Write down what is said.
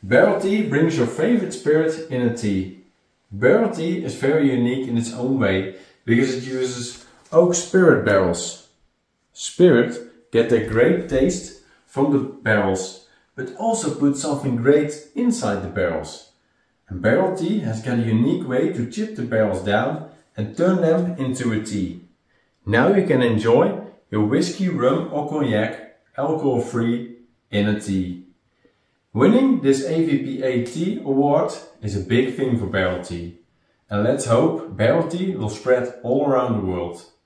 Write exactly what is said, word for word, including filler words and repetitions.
Barrel tea brings your favorite spirit in a tea. Barrel tea is very unique in its own way because it uses oak spirit barrels. Spirit get their great taste from the barrels, but also put something great inside the barrels. And barrel tea has got a unique way to chip the barrels down and turn them into a tea. Now you can enjoy your whiskey, rum or cognac, alcohol free, in a tea. Winning this A V P A Tea Award is a big thing for barrel tea. And let's hope barrel tea will spread all around the world.